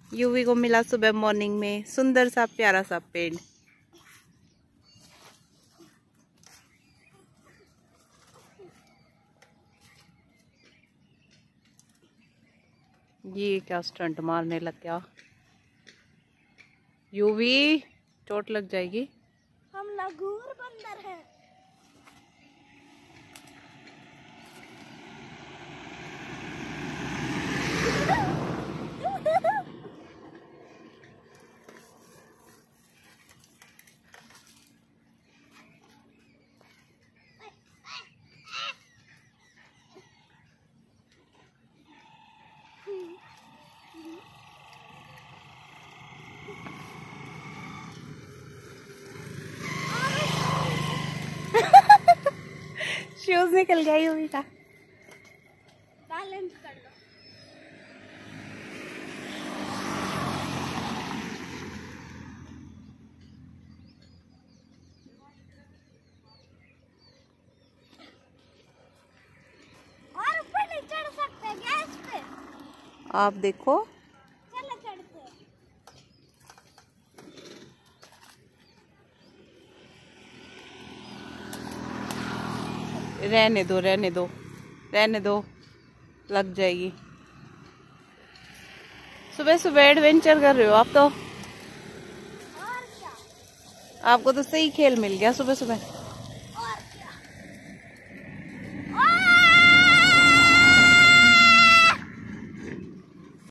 UV को मिला सुबह मॉर्निंग में सुंदर सा प्यारा सा पेड़। ये क्या स्टंट मारने लग गया। यूवी चोट लग जाएगी। हम लगूर बंदर हैं। शूज निकल गया यूवी का। बैलेंस कर लो। और ऊपर नहीं चढ़ सकते गैस पे। आप देखो। चलो चढ़ते। रहने दो रहने दो रहने दो, लग जाएगी। सुबह सुबह एडवेंचर कर रहे हो आप तो। और क्या? आपको तो सही खेल मिल गया सुबह सुबह।